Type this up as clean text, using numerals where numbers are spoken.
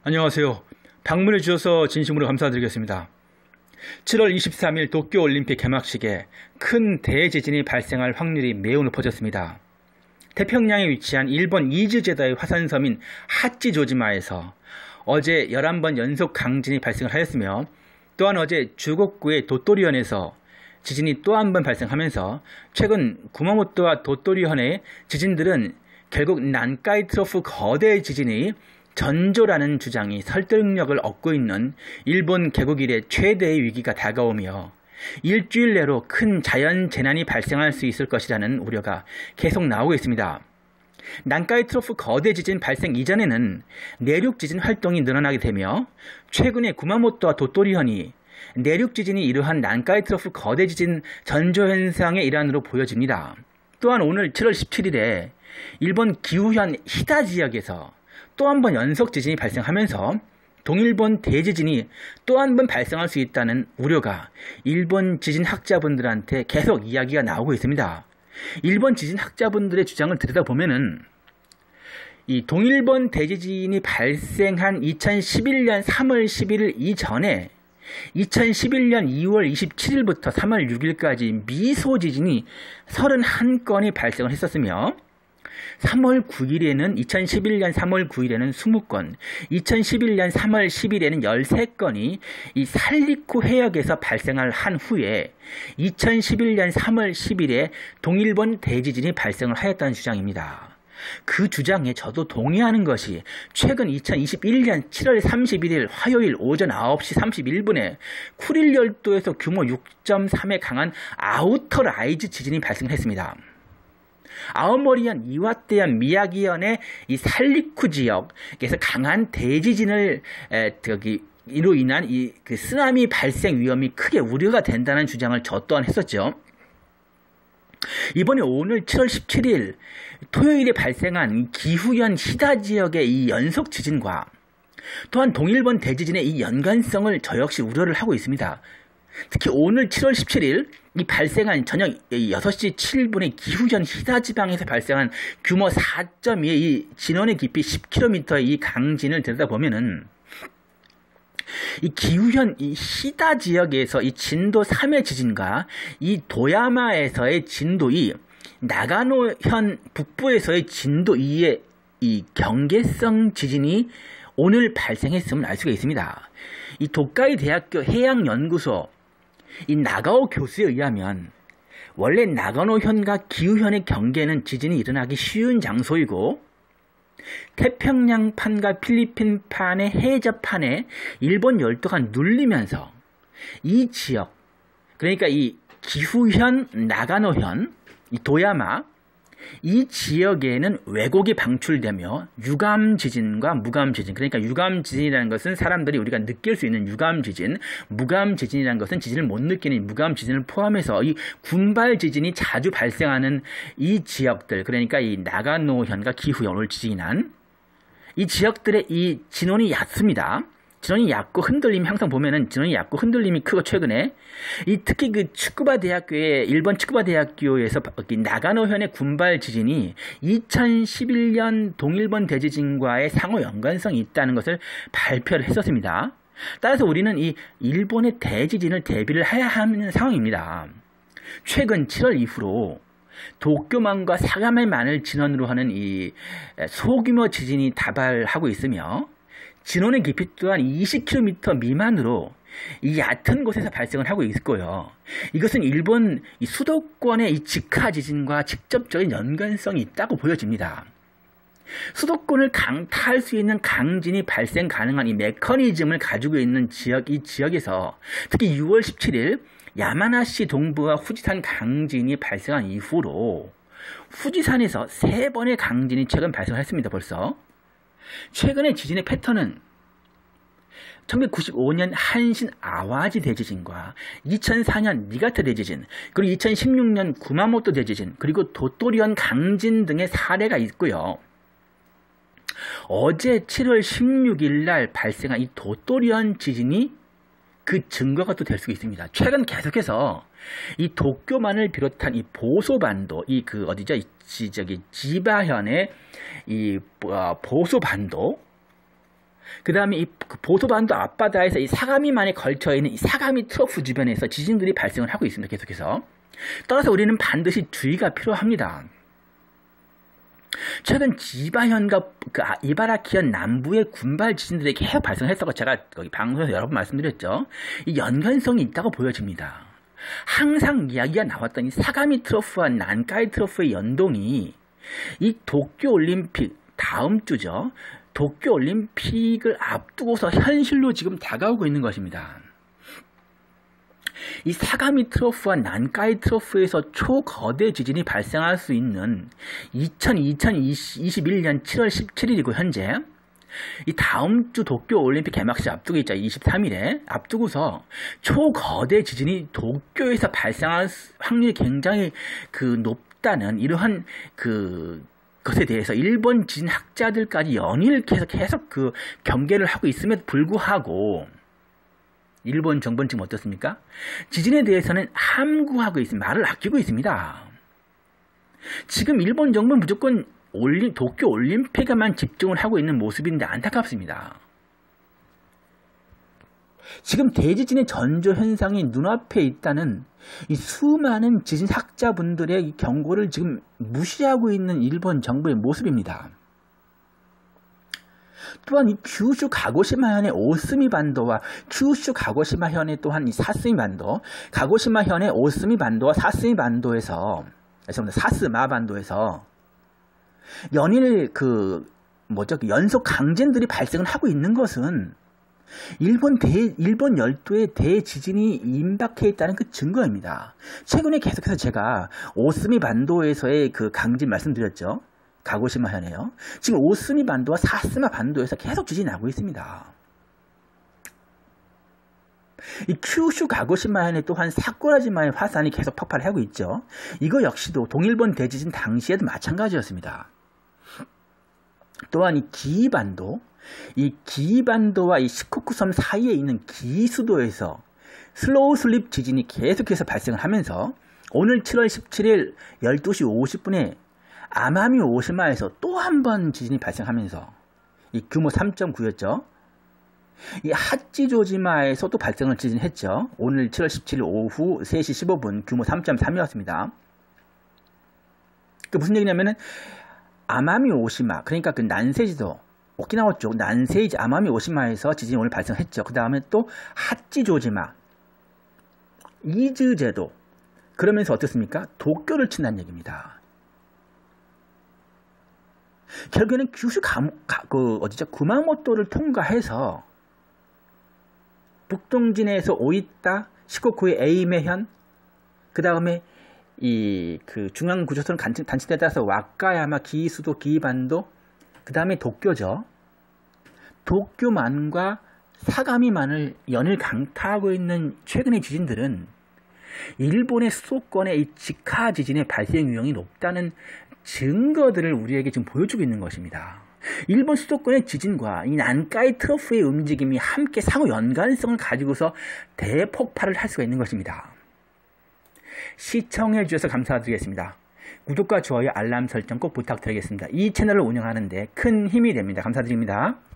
안녕하세요. 방문해 주셔서 진심으로 감사드리겠습니다. 7월 23일 도쿄올림픽 개막식에 큰 대지진이 발생할 확률이 매우 높아졌습니다. 태평양에 위치한 일본 이즈제도의 화산섬인 하치조지마에서 어제 11번 연속 강진이 발생을 하였으며, 또한 어제 주곡구의 도토리현에서 지진이 또 한 번 발생하면서 최근 구마모토와 도토리현의 지진들은 결국 난카이 트로프 거대 지진이 전조라는 주장이 설득력을 얻고 있는 일본 개국 이래 최대의 위기가 다가오며 일주일 내로 큰 자연재난이 발생할 수 있을 것이라는 우려가 계속 나오고 있습니다. 난카이 트로프 거대 지진 발생 이전에는 내륙 지진 활동이 늘어나게 되며, 최근에 구마모토와 도토리현이 내륙 지진이 이러한 난카이 트로프 거대 지진 전조 현상의 일환으로 보여집니다. 또한 오늘 7월 17일에 일본 기후현 히다 지역에서 또 한 번 연속 지진이 발생하면서 동일본 대지진이 또 한 번 발생할 수 있다는 우려가 일본 지진학자분들한테 계속 이야기가 나오고 있습니다. 일본 지진학자분들의 주장을 들여다보면은 이 동일본 대지진이 발생한 2011년 3월 11일 이전에 2011년 2월 27일부터 3월 6일까지 미소 지진이 31건이 발생을 했었으며, 2011년 3월 9일에는 20건, 2011년 3월 10일에는 13건이 이 살리쿠 해역에서 발생을 한 후에 2011년 3월 10일에 동일본 대지진이 발생을 하였다는 주장입니다. 그 주장에 저도 동의하는 것이 최근 2021년 7월 31일 화요일 오전 9시 31분에 쿠릴 열도에서 규모 6.3의 강한 아우터 라이즈 지진이 발생했습니다. 아오모리현, 이와테현, 미야기현의 이 살리쿠 지역에서 강한 대지진을 이로 인한 그 쓰나미 발생 위험이 크게 우려가 된다는 주장을 저 또한 했었죠. 이번에 오늘 7월 17일 토요일에 발생한 기후현 히다 지역의 이 연속 지진과 또한 동일본 대지진의 이 연관성을 저 역시 우려를 하고 있습니다. 특히 오늘 7월 17일 이 발생한 저녁 6시 7분의 기후현 히다 지방에서 발생한 규모 4.2의 이 진원의 깊이 10km의 이 강진을 들여다보면은 이 기후현 이 히다 지역에서 이 진도 3의 지진과 이 도야마에서의 진도 2, 나가노현 북부에서의 진도 2의 이 경계성 지진이 오늘 발생했음을 알 수가 있습니다. 이 도카이 대학교 해양연구소 이 나가오 교수에 의하면 원래 나가노현과 기후현의 경계는 지진이 일어나기 쉬운 장소이고, 태평양판과 필리핀판의 해저판에 일본 열도가 눌리면서 이 지역, 그러니까 이 기후현, 나가노현, 이 도야마, 이 지역에는 왜곡이 방출되며 유감지진과 무감지진, 그러니까 유감지진이라는 것은 사람들이 우리가 느낄 수 있는 유감지진, 무감지진이라는 것은 지진을 못 느끼는 무감지진을 포함해서 이 군발지진이 자주 발생하는 이 지역들, 그러니까 이 나가노현과 기후현, 오늘 지진이 난 이 지역들의 이 진원이 얕습니다. 진원이 얕고 흔들림이 항상 보면은 진원이 얕고 흔들림이 크고, 최근에 특히 그 츠쿠바 대학교의 일본 츠쿠바 대학교에서 나가노현의 군발 지진이 2011년 동일본 대지진과의 상호 연관성이 있다는 것을 발표를 했었습니다. 따라서 우리는 이 일본의 대지진을 대비를 해야 하는 상황입니다. 최근 7월 이후로 도쿄만과 사가메만을 진원으로 하는 이 소규모 지진이 다발하고 있으며, 진원의 깊이 또한 20km 미만으로 이 얕은 곳에서 발생을 하고 있고요. 이것은 일본 이 수도권의 이 직하 지진과 직접적인 연관성이 있다고 보여집니다. 수도권을 강타할 수 있는 강진이 발생 가능한 이 메커니즘을 가지고 있는 이 지역에서 특히 6월 17일 야마나시 동부와 후지산 강진이 발생한 이후로 후지산에서 3번의 강진이 최근 발생했습니다. 벌써 최근의 지진의 패턴은 1995년 한신 아와지 대지진과 2004년 니가타 대지진, 그리고 2016년 구마모토 대지진, 그리고 도토리현 강진 등의 사례가 있고요. 어제 7월 16일 날 발생한 이 도토리현 지진이 그 증거가 또 될 수 있습니다. 최근 계속해서 이 도쿄만을 비롯한 이 보소반도, 지바현의 이 보소반도, 그 다음에 이 보소반도 앞바다에서 이 사가미만에 걸쳐있는 이 사가미 트러프 주변에서 지진들이 발생을 하고 있습니다. 계속해서. 따라서 우리는 반드시 주의가 필요합니다. 최근 지바현과 이바라키현 남부의 군발 지진들이 계속 발생했다고 제가 거기 방송에서 여러 번 말씀드렸죠. 이 연관성이 있다고 보여집니다. 항상 이야기가 나왔던 이 사가미 트러프와 난카이 트러프의 연동이 이 도쿄올림픽 다음 주죠. 도쿄올림픽을 앞두고서 현실로 지금 다가오고 있는 것입니다. 이 사가미 트러프와 난카이 트러프에서 초거대 지진이 발생할 수 있는 2021년 7월 17일이고 현재 이 다음 주 도쿄올림픽 개막식 앞두고 있죠. 23일에 앞두고서 초거대 지진이 도쿄에서 발생할 확률이 굉장히 높다는 이러한 것에 대해서 일본 지진 학자들까지 연일 계속 경계를 하고 있음에도 불구하고 일본 정부는 지금 어떻습니까? 지진에 대해서는 함구하고 있습니다. 말을 아끼고 있습니다. 지금 일본 정부는 무조건 도쿄 올림픽에만 집중을 하고 있는 모습인데 안타깝습니다. 지금 대지진의 전조 현상이 눈앞에 있다는 이 수많은 지진 학자분들의 경고를 지금 무시하고 있는 일본 정부의 모습입니다. 또한 이 규슈 가고시마현의 오스미 반도와 규슈 가고시마현의 또한 이 사스미 반도, 가고시마현의 오스미 반도와 사스미 반도에서, 사스마 반도에서 연일 연속 강진들이 발생을 하고 있는 것은 일본 열도의 대지진이 임박해 있다는 증거입니다. 최근에 계속해서 제가 오스미 반도에서의 강진 말씀드렸죠. 가고시마현에요. 지금 오스미 반도와 사스마 반도에서 계속 지진이 나고 있습니다. 이 큐슈 가고시마현에 또한 사쿠라지마의 화산이 계속 폭발하고 있죠. 이거 역시도 동일본 대지진 당시에도 마찬가지였습니다. 또한 이 기이반도와 이 시코쿠섬 사이에 있는 기이수도에서 슬로우 슬립 지진이 계속해서 발생을 하면서 오늘 7월 17일 12시 50분에 아마미 오시마에서 또 한 번 지진이 발생하면서 이 규모 3.9였죠. 이 하찌조지마에서도 발생을 지진했죠. 오늘 7월 17일 오후 3시 15분 규모 3.3이었습니다. 무슨 얘기냐면은 아마미 오시마, 그러니까 난세지도 오키나와 쪽 난세이지 아마미 오시마에서 지진이 오늘 발생했죠. 그 다음에 또 하찌조지마, 이즈제도, 그러면서 어떻습니까? 도쿄를 친다는 얘기입니다. 결국에는 규슈 구마모토를 통과해서 북동진에서 오이타, 시코쿠의 에이메현, 그 다음에 중앙구조선 단층대에 따라서 와카야마, 기이수도, 기이반도, 그 다음에 도쿄죠. 도쿄만과 사가미만을 연일 강타하고 있는 최근의 지진들은 일본의 수도권의 이 직하 지진의 발생 위험이 높다는 증거들을 우리에게 지금 보여주고 있는 것입니다. 일본 수도권의 지진과 이 난카이 트러프의 움직임이 함께 상호 연관성을 가지고서 대폭발을 할 수가 있는 것입니다. 시청해 주셔서 감사드리겠습니다. 구독과 좋아요, 알람 설정 꼭 부탁드리겠습니다. 이 채널을 운영하는 데 큰 힘이 됩니다. 감사드립니다.